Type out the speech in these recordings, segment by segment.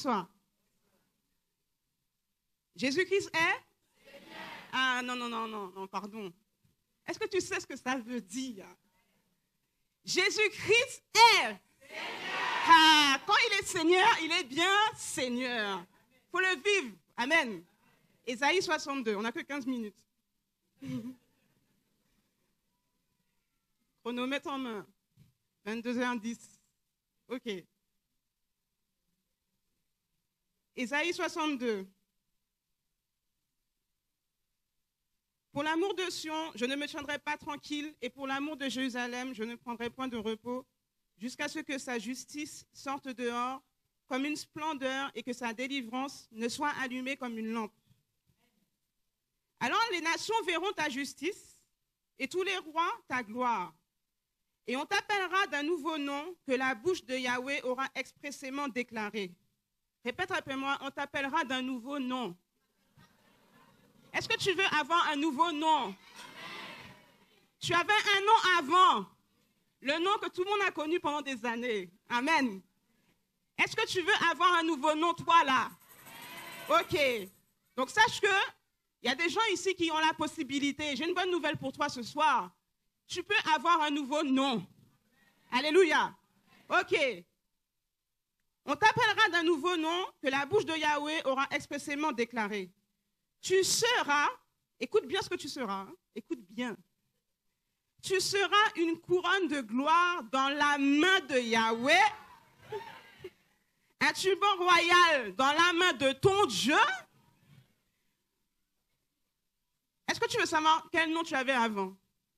Bonsoir. Jésus-Christ est? Ah non, pardon. Est-ce que tu sais ce que ça veut dire? Jésus-Christ est. Ah, quand il est Seigneur, il est bien Seigneur. Il faut le vivre. Amen. Ésaïe 62, on n'a que 15 minutes. Chronomètre en main. 22h10. OK. Ésaïe 62. Pour l'amour de Sion, je ne me tiendrai pas tranquille, et pour l'amour de Jérusalem, je ne prendrai point de repos, jusqu'à ce que sa justice sorte dehors comme une splendeur et que sa délivrance ne soit allumée comme une lampe. Alors les nations verront ta justice, et tous les rois ta gloire. Et on t'appellera d'un nouveau nom que la bouche de Yahweh aura expressément déclaré. Répète après moi, on t'appellera d'un nouveau nom. Est-ce que tu veux avoir un nouveau nom? Tu avais un nom avant, le nom que tout le monde a connu pendant des années. Amen. Est-ce que tu veux avoir un nouveau nom, toi, là? OK. Donc, sache que il y a des gens ici qui ont la possibilité. J'ai une bonne nouvelle pour toi ce soir. Tu peux avoir un nouveau nom. Alléluia. OK. On t'appellera d'un nouveau nom que la bouche de Yahweh aura expressément déclaré. Tu seras, écoute bien ce que tu seras, hein, écoute bien. Tu seras une couronne de gloire dans la main de Yahweh, un turban royal dans la main de ton Dieu. Est-ce que tu veux savoir quel nom tu avais avant?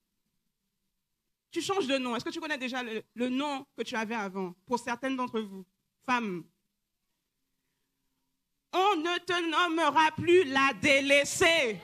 Tu changes de nom. Est-ce que tu connais déjà le nom que tu avais avant, pour certaines d'entre vous, femmes? On ne te nommera plus la délaissée.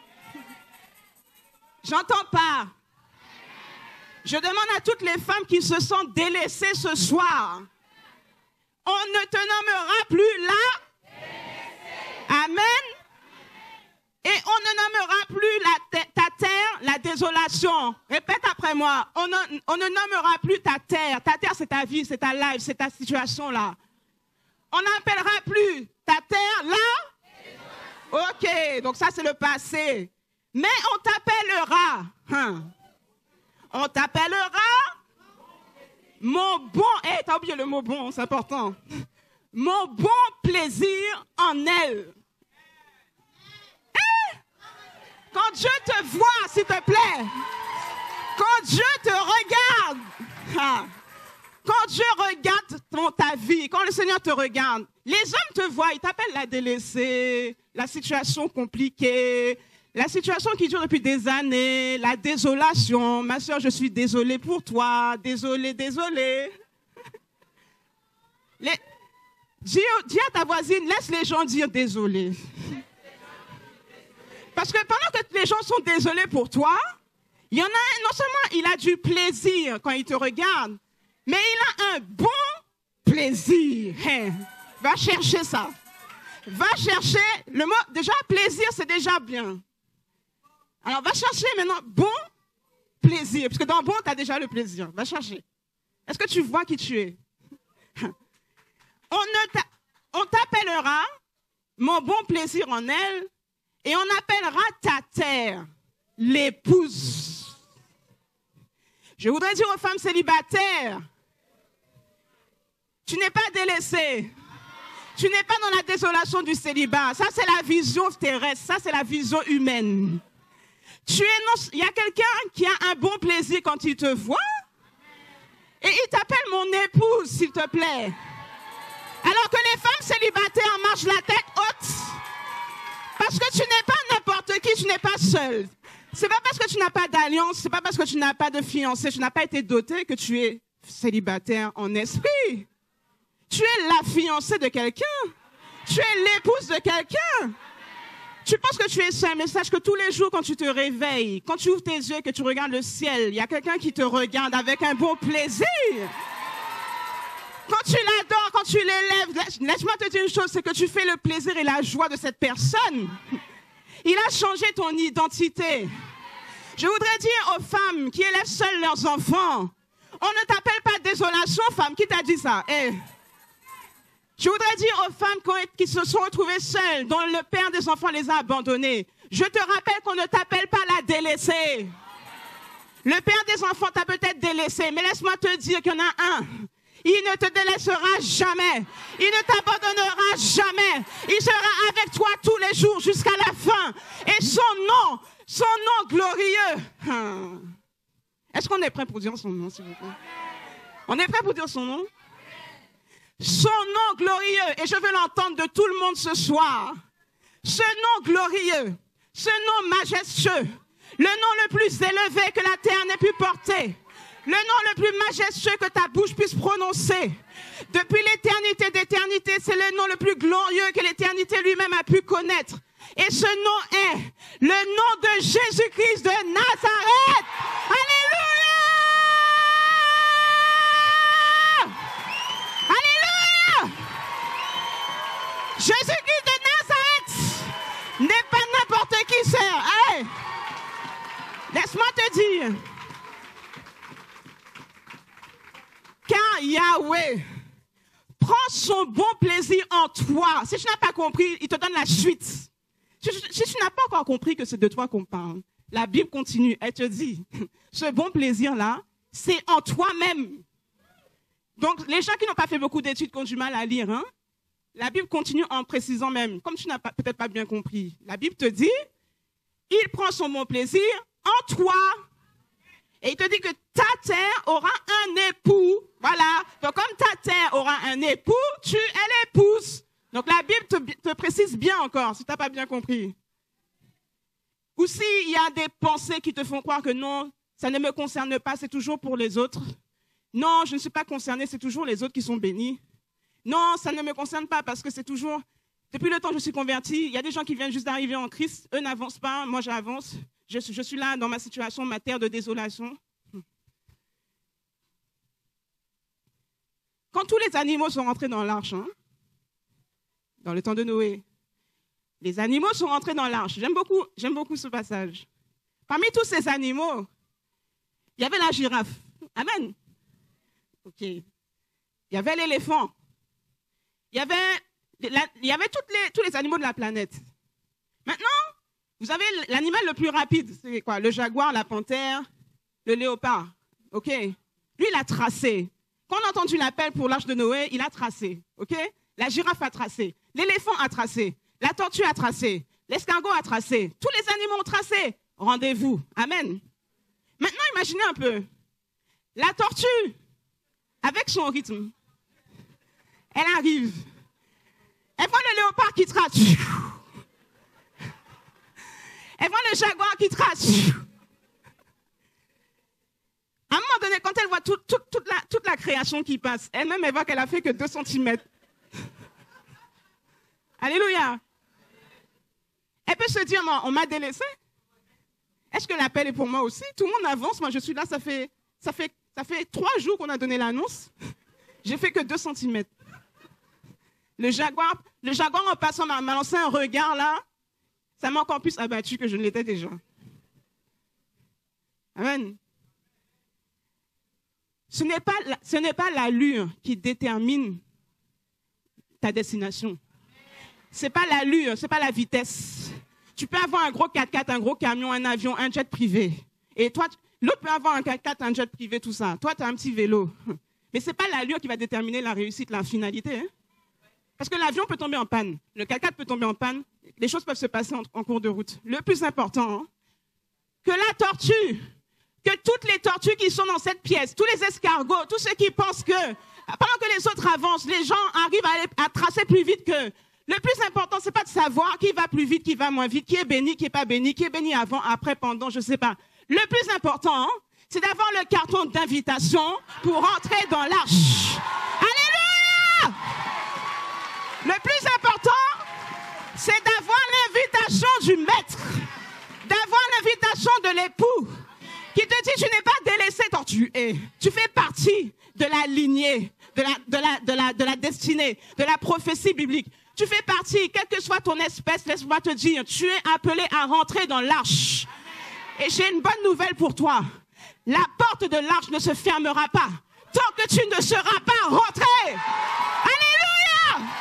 J'entends pas. Je demande à toutes les femmes qui se sentent délaissées ce soir. On ne te nommera plus la délaissée. Amen. Et on ne nommera plus ta terre la désolation. Répète après moi. On ne nommera plus ta terre. Ta terre, c'est ta vie, c'est ta life, c'est ta situation là. On n'appellera plus ta terre là. OK, donc ça c'est le passé. Mais on t'appellera. On t'appellera mon bon. T'as oublié le mot bon, c'est important. Mon bon plaisir en elle. Quand Dieu te voit, s'il te plaît, quand Dieu te regarde, quand Dieu regarde ta vie, quand le Seigneur te regarde, les hommes te voient, ils t'appellent la délaissée, la situation compliquée, la situation qui dure depuis des années, la désolation. Ma soeur, je suis désolée pour toi, désolée. Dis à ta voisine, laisse les gens dire désolé. Parce que pendant que les gens sont désolés pour toi, il y en a un, non seulement il a du plaisir quand il te regarde, mais il a un bon plaisir. Va chercher ça. Va chercher le mot. Déjà, plaisir, c'est déjà bien. Alors, va chercher maintenant bon plaisir. Parce que dans bon, tu as déjà le plaisir. Va chercher. Est-ce que tu vois qui tu es? On t'appellera mon bon plaisir en elle. Et on appellera ta terre l'épouse. Je voudrais dire aux femmes célibataires, tu n'es pas délaissée. Tu n'es pas dans la désolation du célibat. Ça, c'est la vision terrestre. Ça, c'est la vision humaine. Il y a quelqu'un qui a un bon plaisir quand il te voit. Et il t'appelle mon épouse, s'il te plaît. Alors que les femmes célibataires marchent la tête haute. Parce que tu n'es pas n'importe qui, tu n'es pas seul. C'est pas parce que tu n'as pas d'alliance, c'est pas parce que tu n'as pas de fiancé, tu n'as pas été doté que tu es célibataire en esprit. Tu es la fiancée de quelqu'un. Tu es l'épouse de quelqu'un. Tu penses que tu es seul, mais sache que tous les jours quand tu te réveilles, quand tu ouvres tes yeux et que tu regardes le ciel, il y a quelqu'un qui te regarde avec un bon plaisir. Quand tu l'adores, quand tu l'élèves, laisse-moi te dire une chose, c'est que tu fais le plaisir et la joie de cette personne. Il a changé ton identité. Je voudrais dire aux femmes qui élèvent seules leurs enfants, on ne t'appelle pas désolation, femme. Qui t'a dit ça? Je voudrais dire aux femmes qui se sont retrouvées seules, dont le père des enfants les a abandonnées. Je te rappelle qu'on ne t'appelle pas la délaissée. Le père des enfants t'a peut-être délaissé, mais laisse-moi te dire qu'il y en a un. Il ne te délaissera jamais. Il ne t'abandonnera jamais. Il sera avec toi tous les jours jusqu'à la fin. Et son nom glorieux. Est-ce qu'on est prêt pour dire son nom, s'il vous plaît? On est prêt pour dire son nom? Son nom glorieux. Et je veux l'entendre de tout le monde ce soir. Ce nom glorieux. Ce nom majestueux. Le nom le plus élevé que la terre n'ait pu porter. Le nom le plus majestueux que ta bouche puisse prononcer. Depuis l'éternité d'éternité, c'est le nom le plus glorieux que l'éternité lui-même a pu connaître. Et ce nom est le nom de Jésus-Christ de Nazareth. Alléluia! Alléluia! Jésus-Christ de Nazareth n'est pas n'importe qui, sœur. Allez! Laisse-moi te dire. Car Yahweh prend son bon plaisir en toi. Si tu n'as pas compris, il te donne la suite. Si tu n'as pas encore compris que c'est de toi qu'on parle, la Bible continue. Elle te dit, ce bon plaisir-là, c'est en toi-même. Donc, les gens qui n'ont pas fait beaucoup d'études qui ont du mal à lire, hein, la Bible continue en précisant même, comme tu n'as peut-être pas bien compris. La Bible te dit, il prend son bon plaisir en toi. Et il te dit que ta terre aura un époux. Voilà. Donc, comme ta terre aura un époux, tu es l'épouse. Donc, la Bible te précise bien encore, si tu n'as pas bien compris. Ou s'il y a des pensées qui te font croire que non, ça ne me concerne pas, c'est toujours pour les autres. Non, je ne suis pas concernée, c'est toujours les autres qui sont bénis. Non, ça ne me concerne pas parce que c'est toujours... Depuis le temps que je suis convertie, il y a des gens qui viennent juste d'arriver en Christ. Eux n'avancent pas, moi j'avance. Je suis là dans ma situation, ma terre de désolation. Quand tous les animaux sont rentrés dans l'arche, hein, dans le temps de Noé, les animaux sont rentrés dans l'arche. J'aime beaucoup ce passage. Parmi tous ces animaux, il y avait la girafe. Amen. OK. Il y avait l'éléphant. Il y avait tous les animaux de la planète. Maintenant, vous avez l'animal le plus rapide, c'est quoi? Le jaguar, la panthère, le léopard. OK? Lui, il a tracé. Quand on a entendu l'appel pour l'arche de Noé, il a tracé. OK? La girafe a tracé. L'éléphant a tracé. La tortue a tracé. L'escargot a tracé. Tous les animaux ont tracé. Rendez-vous. Amen. Maintenant, imaginez un peu. La tortue, avec son rythme, elle arrive. Elle voit le léopard qui trace. Elle voit le jaguar qui trace. À un moment donné, quand elle voit toute la création qui passe, elle-même, elle voit qu'elle a fait que 2 cm. Alléluia. Elle peut se dire, on m'a délaissé. Est-ce que l'appel est pour moi aussi? Tout le monde avance, moi je suis là, ça fait 3 jours qu'on a donné l'annonce. J'ai fait que 2 cm. Le jaguar en passant m'a lancé un regard là, ça m'a encore plus abattu que je ne l'étais déjà. Amen. Ce n'est pas l'allure qui détermine ta destination. Ce n'est pas l'allure, ce n'est pas la vitesse. Tu peux avoir un gros 4x4, un gros camion, un avion, un jet privé. Et toi, l'autre peut avoir un 4x4, un jet privé, tout ça. Toi, tu as un petit vélo. Mais ce n'est pas l'allure qui va déterminer la réussite, la finalité. Hein? Parce que l'avion peut tomber en panne. Le 4x4 peut tomber en panne. Les choses peuvent se passer en cours de route. Le plus important, hein, que la tortue, que toutes les tortues qui sont dans cette pièce, tous les escargots, tous ceux qui pensent que, pendant que les autres avancent, les gens arrivent à tracer plus vite qu'eux. Le plus important, ce n'est pas de savoir qui va plus vite, qui va moins vite, qui est béni, qui n'est pas béni, qui est béni avant, après, pendant, je ne sais pas. Le plus important, hein, c'est d'avoir le carton d'invitation pour entrer dans l'arche. Alléluia! Le plus important, c'est d'avoir l'invitation du maître, d'avoir l'invitation de l'époux, qui te dit, tu n'es pas délaissé, tu fais partie de la lignée, de la destinée, de la prophétie biblique. Tu fais partie, quelle que soit ton espèce, laisse-moi te dire, tu es appelé à rentrer dans l'arche. Et j'ai une bonne nouvelle pour toi. La porte de l'arche ne se fermera pas tant que tu ne seras pas rentré. Alléluia!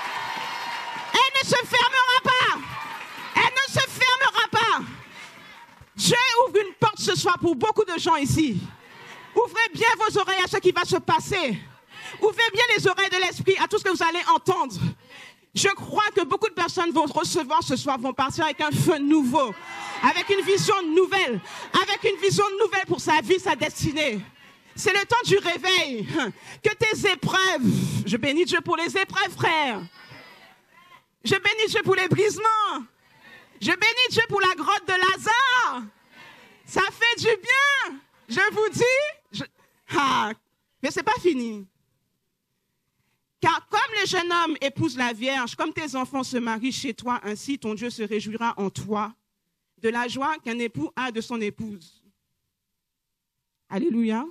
soir pour beaucoup de gens ici. Ouvrez bien vos oreilles à ce qui va se passer. Ouvrez bien les oreilles de l'esprit à tout ce que vous allez entendre. Je crois que beaucoup de personnes vont recevoir ce soir, vont partir avec un feu nouveau, avec une vision nouvelle pour sa vie, sa destinée. C'est le temps du réveil. Que tes épreuves, je bénis Dieu pour les épreuves, frère. Je bénis Dieu pour les brisements. Je bénis Dieu pour la grotte de Lazare. Ça fait du bien. Je vous dis. Mais ce n'est pas fini. Car comme le jeune homme épouse la Vierge, comme tes enfants se marient chez toi, ainsi ton Dieu se réjouira en toi de la joie qu'un époux a de son épouse. Alléluia.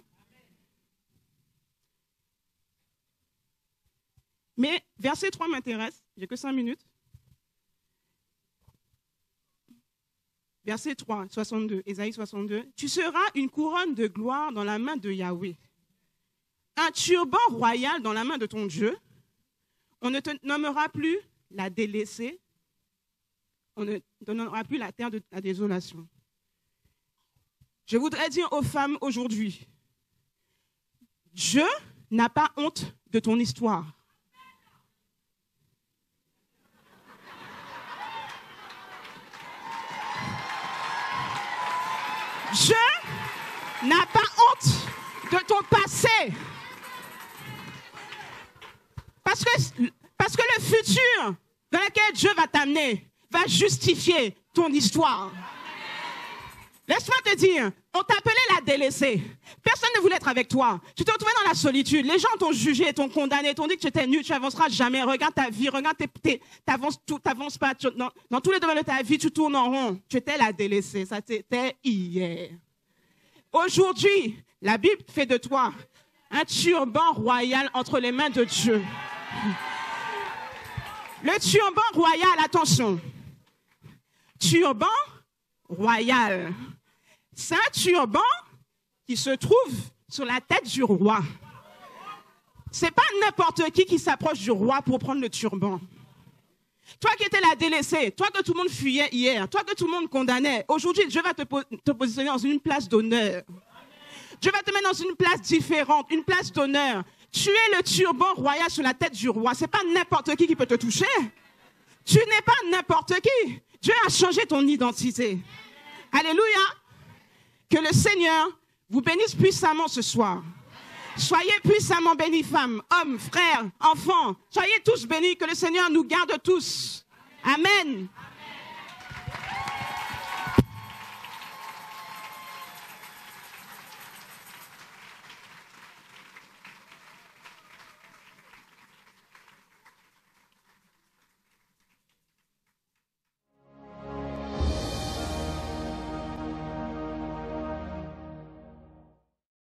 Mais verset 3 m'intéresse, j'ai que 5 minutes. Verset 3, 62, Ésaïe 62. Tu seras une couronne de gloire dans la main de Yahweh, un turban royal dans la main de ton Dieu. On ne te nommera plus la délaissée, on ne te nommera plus la terre de la désolation. Je voudrais dire aux femmes aujourd'hui, Dieu n'a pas honte de ton histoire. Dieu n'a pas honte de ton passé. Parce que le futur dans lequel Dieu va t'amener va justifier ton histoire. Laisse-moi te dire, on t'appelait la délaissée. Personne ne voulait être avec toi. Tu te retrouvais dans la solitude. Les gens t'ont jugé, t'ont condamné, t'ont dit que tu étais nul, tu n'avanceras jamais. Regarde ta vie, regarde t'avances pas. Dans tous les domaines de ta vie, tu tournes en rond. Tu étais la délaissée. Ça t'était hier. Aujourd'hui, la Bible fait de toi un turban royal entre les mains de Dieu. Le turban royal, attention. Turban royal. C'est un turban qui se trouve sur la tête du roi. C'est pas n'importe qui s'approche du roi pour prendre le turban. Toi qui étais la délaissée, toi que tout le monde fuyait hier, toi que tout le monde condamnait, aujourd'hui Dieu va te positionner dans une place d'honneur. Dieu va te mettre dans une place différente, une place d'honneur. Tu es le turban royal sur la tête du roi. C'est pas n'importe qui peut te toucher. Tu n'es pas n'importe qui. Dieu a changé ton identité. Alléluia. Que le Seigneur vous bénisse puissamment ce soir. Soyez puissamment bénis, femmes, hommes, frères, enfants. Soyez tous bénis. Que le Seigneur nous garde tous. Amen.